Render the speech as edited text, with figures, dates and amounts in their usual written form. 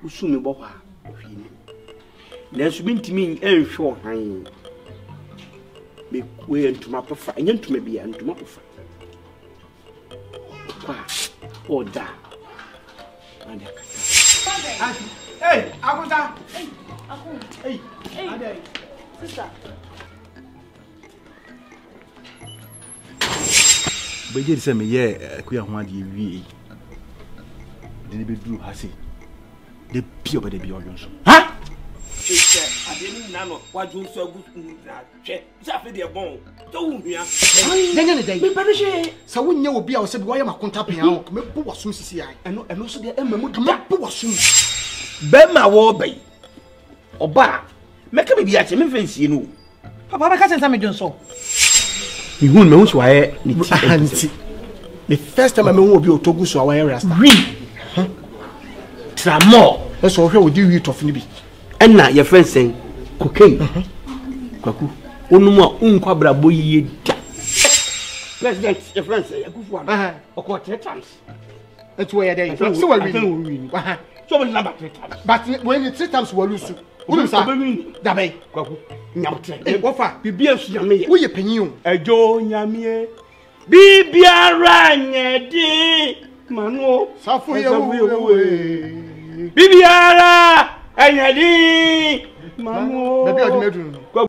usumi bo kwa hwini na so bintimi enhwe han me we ntuma pofa enye ntuma bia ntuma pofa kwa oda ande kata hey akuta hey aku hey ade sister beje se me ye kuya ho ade wi de be duru hase de pio be de bi ojo so ha ese ade ni na no waju so agu na hwe safe de bon to hunhua denya ne dai me pa de hwe sa wonye obi a wo se bi wo ye makonta pe an me bu wasum sisi ai eno so de emamu me bu wasum be ma wo bai oba meka be bia che me fancy no papa ba ka sensa me dwonso mi hun me hu so aye ni ti the first time I me hu obi otogu so awa rasta tramo so hwe odi wi tof ni bi enna ye fancy cocaine kwaku onum a unkwa brabo yiye da president ye fancy akufu an okọ 3 times it were there so we win so we number 3 times but when it 3 times we lose unu sa da bay kwaku nyam 3 wo fa bibia su nyame ye wo ye panyin o ejo nyame bibiara nyedi Manu safu ye wo bibiara anyedi Manu baby odimedun